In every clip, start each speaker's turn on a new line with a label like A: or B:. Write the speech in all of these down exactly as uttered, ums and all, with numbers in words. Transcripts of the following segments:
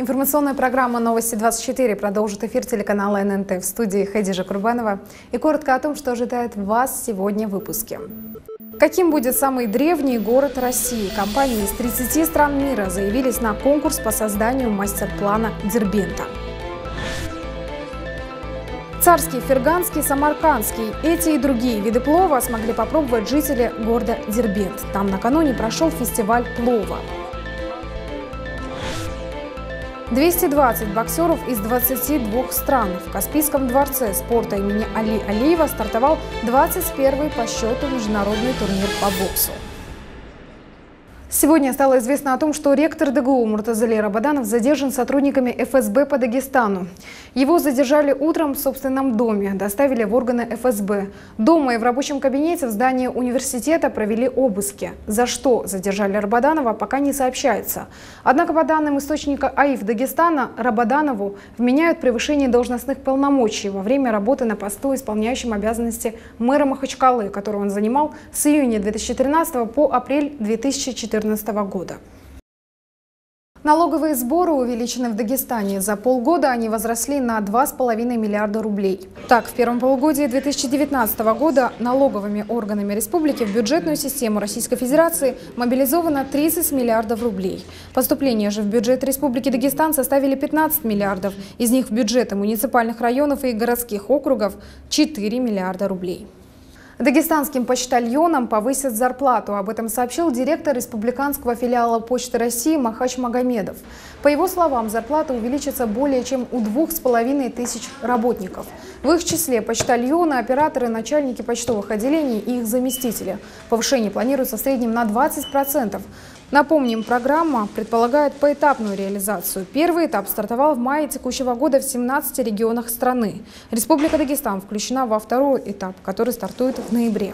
A: Информационная программа «Новости двадцать четыре» продолжит эфир телеканала эн эн тэ. В студии Хадижа Курбанова. И коротко о том, что ожидает вас сегодня в выпуске. Каким будет самый древний город России? Компании из тридцати стран мира заявились на конкурс по созданию мастер-плана Дербента. Царский, ферганский, самаркандский. Эти и другие виды плова смогли попробовать жители города Дербент. Там накануне прошел фестиваль плова. двести двадцать боксеров из двадцати двух стран. В Каспийском дворце спорта имени Али Алиева стартовал двадцать первый по счету международный турнир по боксу. Сегодня стало известно о том, что ректор дэ гэ у Муртазали Рабаданов задержан сотрудниками эф эс бэ по Дагестану. Его задержали утром в собственном доме, доставили в органы эф эс бэ. Дома и в рабочем кабинете в здании университета провели обыски. За что задержали Рабаданова, пока не сообщается. Однако, по данным источника а и эф Дагестана, Рабаданову вменяют превышение должностных полномочий во время работы на посту, исполняющем обязанности мэра Махачкалы, которую он занимал с июня две тысячи тринадцатого по апрель две тысячи четырнадцатого года. Налоговые сборы увеличены в Дагестане. За полгода они возросли на два с половиной миллиарда рублей. Так, в первом полугодии две тысячи девятнадцатого года налоговыми органами республики в бюджетную систему Российской Федерации мобилизовано тридцать миллиардов рублей. Поступления же в бюджет Республики Дагестан составили пятнадцать миллиардов. Из них в бюджеты муниципальных районов и городских округов четыре миллиарда рублей. Дагестанским почтальонам повысят зарплату. Об этом сообщил директор республиканского филиала Почты России Махач Магомедов. По его словам, зарплата увеличится более чем у двух с половиной тысяч работников. В их числе почтальоны, операторы, начальники почтовых отделений и их заместители. Повышение планируется в среднем на двадцать процентов. Напомним, программа предполагает поэтапную реализацию. Первый этап стартовал в мае текущего года в семнадцати регионах страны. Республика Дагестан включена во второй этап, который стартует в ноябре.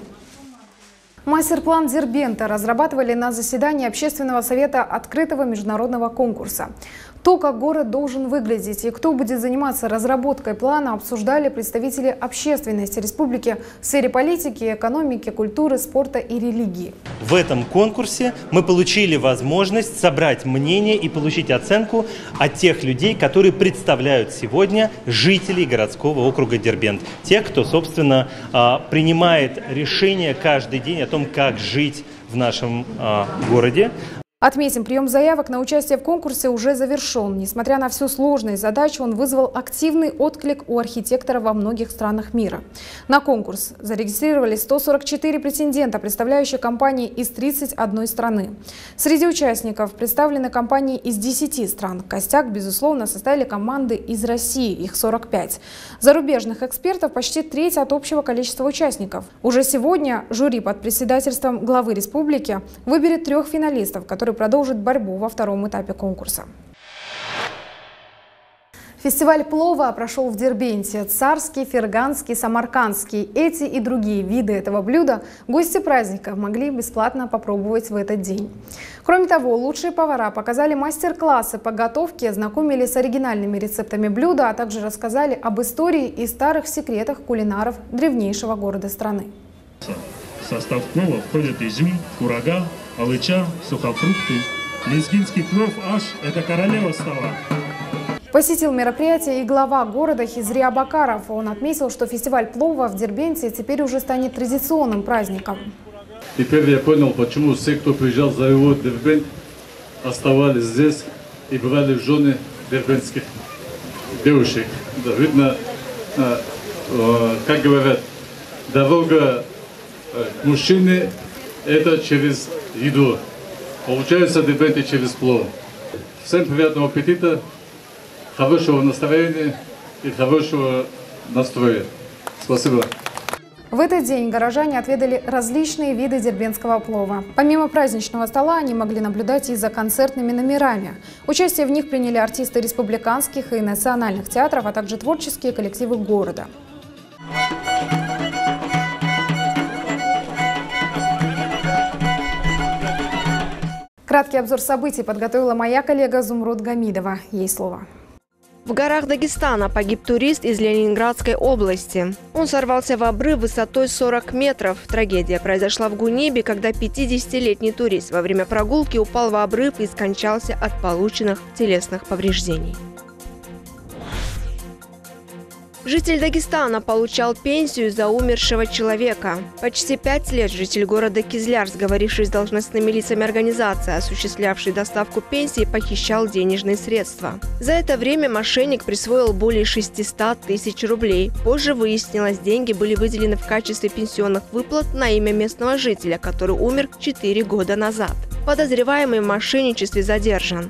A: Мастер-план Дербента разрабатывали на заседании Общественного совета открытого международного конкурса. То, как город должен выглядеть и кто будет заниматься разработкой плана, обсуждали представители общественности республики в сфере политики, экономики, культуры, спорта и религии.
B: В этом конкурсе мы получили возможность собрать мнение и получить оценку от тех людей, которые представляют сегодня жителей городского округа Дербент. Тех, кто, собственно, принимает решения каждый день о том, как жить в нашем городе.
A: Отметим, прием заявок на участие в конкурсе уже завершен. Несмотря на всю сложность задачи, он вызвал активный отклик у архитекторов во многих странах мира. На конкурс зарегистрировались сто сорок четыре претендента, представляющие компании из тридцати одной страны. Среди участников представлены компании из десяти стран. Костяк, безусловно, составили команды из России, их сорок пять. Зарубежных экспертов почти треть от общего количества участников. Уже сегодня жюри под председательством главы республики выберет трех финалистов, которые продолжит борьбу во втором этапе конкурса. Фестиваль плова прошел в Дербенте. Царский, ферганский, самаркандский. Эти и другие виды этого блюда гости праздника могли бесплатно попробовать в этот день. Кроме того, лучшие повара показали мастер-классы по готовке, ознакомились с оригинальными рецептами блюда, а также рассказали об истории и старых секретах кулинаров древнейшего города страны.
C: В состав плова входят изюм, курага, алыча, сухофрукты. Лезгинский плов аж – это королева стола.
A: Посетил мероприятие и глава города Хизри Абакаров. Он отметил, что фестиваль плова в Дербенте теперь уже станет традиционным праздником.
D: Теперь я понял, почему все, кто приезжал за его Дербент, оставались здесь и брали в жены дербентских девушек. Да, видно, как говорят, дорога к мужчине – это через еду. Получается, Дербенте через плов. Всем приятного аппетита, хорошего настроения и хорошего настроя. Спасибо.
A: В этот день горожане отведали различные виды дербентского плова. Помимо праздничного стола они могли наблюдать и за концертными номерами. Участие в них приняли артисты республиканских и национальных театров, а также творческие коллективы города. Краткий обзор событий подготовила моя коллега Зумруд Гамидова. Ей слово.
E: В горах Дагестана погиб турист из Ленинградской области. Он сорвался в обрыв высотой сорок метров. Трагедия произошла в Гунебе, когда пятидесятилетний турист во время прогулки упал в обрыв и скончался от полученных телесных повреждений. Житель Дагестана получал пенсию за умершего человека. Почти пять лет житель города Кизляр, сговорившись с должностными лицами организации, осуществлявшей доставку пенсии, похищал денежные средства. За это время мошенник присвоил более шестисот тысяч рублей. Позже выяснилось, деньги были выделены в качестве пенсионных выплат на имя местного жителя, который умер четыре года назад. Подозреваемый в мошенничестве задержан.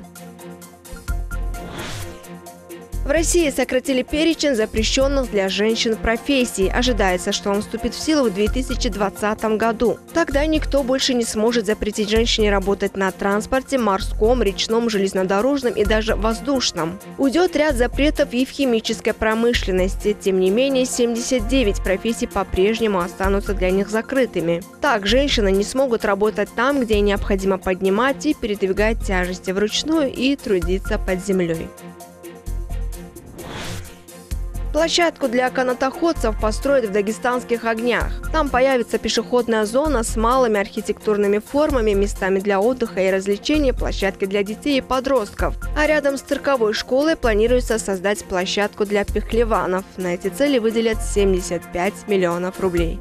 E: В России сократили перечень запрещенных для женщин профессий. Ожидается, что он вступит в силу в две тысячи двадцатом году. Тогда никто больше не сможет запретить женщине работать на транспорте, морском, речном, железнодорожном и даже воздушном. Уйдет ряд запретов и в химической промышленности. Тем не менее, семьдесят девять профессий по-прежнему останутся для них закрытыми. Так, женщины не смогут работать там, где необходимо поднимать и передвигать тяжести вручную и трудиться под землей. Площадку для канатоходцев построят в дагестанских Огнях. Там появится пешеходная зона с малыми архитектурными формами, местами для отдыха и развлечений, площадки для детей и подростков. А рядом с цирковой школой планируется создать площадку для пехлеванов. На эти цели выделят семьдесят пять миллионов рублей.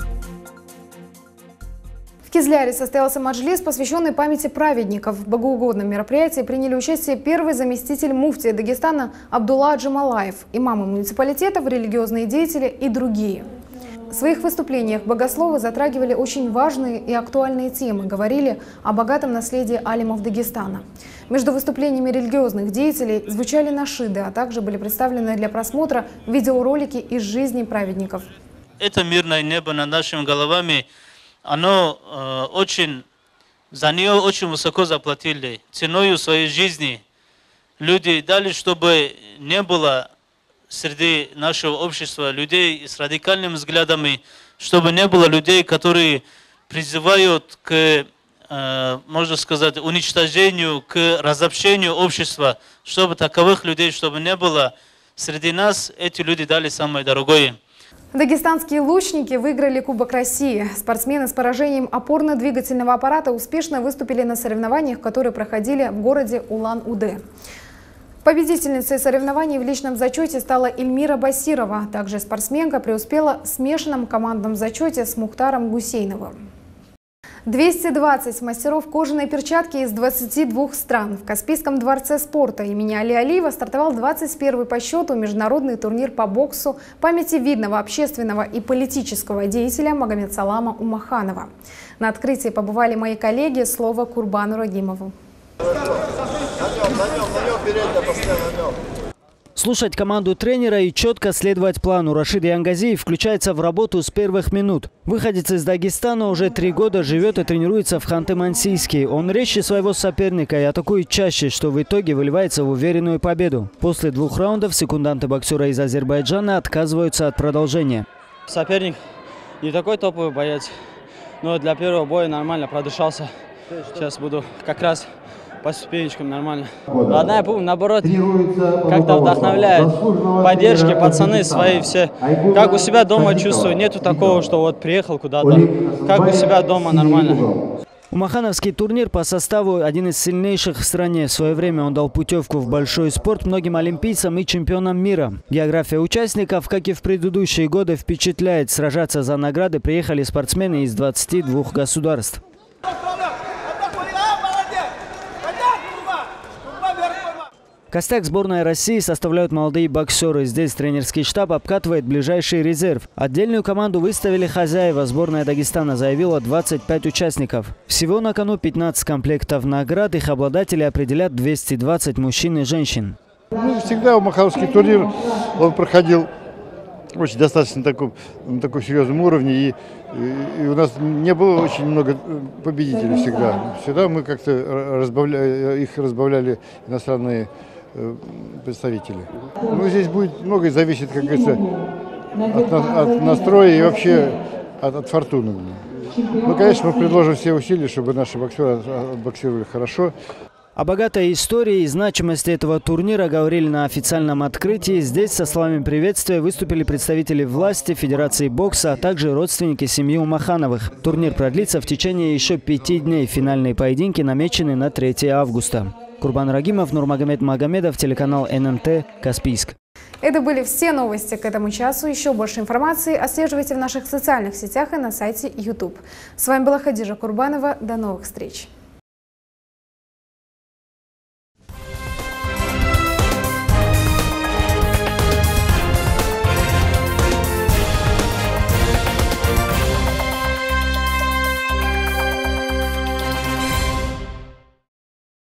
A: В Кизляре состоялся маджлис, посвященный памяти праведников. В богоугодном мероприятии приняли участие первый заместитель муфтия Дагестана Абдулла Джамалаев, имамы муниципалитетов, религиозные деятели и другие. В своих выступлениях богословы затрагивали очень важные и актуальные темы, говорили о богатом наследии алимов Дагестана. Между выступлениями религиозных деятелей звучали нашиды, а также были представлены для просмотра видеоролики из жизни праведников.
F: Это мирное небо над нашими головами. Оно э, очень, за нее очень высоко заплатили, ценой своей жизни. Люди дали, чтобы не было среди нашего общества людей с радикальными взглядами, чтобы не было людей, которые призывают к, э, можно сказать, уничтожению, к разобщению общества, чтобы таковых людей, чтобы не было среди нас, эти люди дали самое дорогое.
A: Дагестанские лучники выиграли Кубок России. Спортсмены с поражением опорно-двигательного аппарата успешно выступили на соревнованиях, которые проходили в городе Улан-Удэ. Победительницей соревнований в личном зачете стала Эльмира Басирова. Также спортсменка преуспела в смешанном командном зачете с Мухтаром Гусейновым. двести двадцать мастеров кожаной перчатки из двадцати двух стран. В Каспийском дворце спорта имени Али Алиева стартовал двадцать первый по счету международный турнир по боксу памяти видного общественного и политического деятеля Магомедсалама Умаханова. На открытии побывали мои коллеги, слово Курбану Рагимову.
G: Слушать команду тренера и четко следовать плану. Рашид Янгазиев включается в работу с первых минут. Выходец из Дагестана уже три года живет и тренируется в Ханты-Мансийске. Он резче своего соперника и атакует чаще, что в итоге выливается в уверенную победу. После двух раундов секунданты боксера из Азербайджана отказываются от продолжения.
H: Соперник не такой топовый боец, но для первого боя нормально продышался. Сейчас буду как раз по ступенечкам нормально. Родная пума, наоборот, как-то вдохновляет. Поддержки, пацаны свои все. Как у себя дома чувствую, нету такого, что вот приехал куда-то. Как у себя дома нормально.
G: Умахановский турнир по составу один из сильнейших в стране. В свое время он дал путевку в большой спорт многим олимпийцам и чемпионам мира. География участников, как и в предыдущие годы, впечатляет. Сражаться за награды приехали спортсмены из двадцати двух государств. Костяк сборной России составляют молодые боксеры. Здесь тренерский штаб обкатывает ближайший резерв. Отдельную команду выставили хозяева. Сборная Дагестана заявила двадцать пять участников. Всего на кону пятнадцать комплектов наград. Их обладатели определят двести двадцать мужчин и женщин.
I: Ну, всегда Умахановский турнир он проходил очень достаточно таком, на таком серьезном уровне. И, и, и у нас не было очень много победителей всегда. Всегда мы как-то разбавляли, их разбавляли иностранные представители. Ну, здесь будет многое зависит, как говорится, от, от настроя и вообще от, от фортуны. Ну, конечно, мы предложим все усилия, чтобы наши боксеры боксировали хорошо.
G: О богатой истории и значимости этого турнира говорили на официальном открытии. Здесь со словами приветствия выступили представители власти, Федерации бокса, а также родственники семьи Умахановых. Турнир продлится в течение еще пяти дней. Финальные поединки намечены на третье августа. Курбан Рагимов, Нурмагомед Магомедов, телеканал эн эн тэ, Каспийск.
A: Это были все новости к этому часу. Еще больше информации отслеживайте в наших социальных сетях и на сайте YouTube. С вами была Хадижа Курбанова. До новых встреч.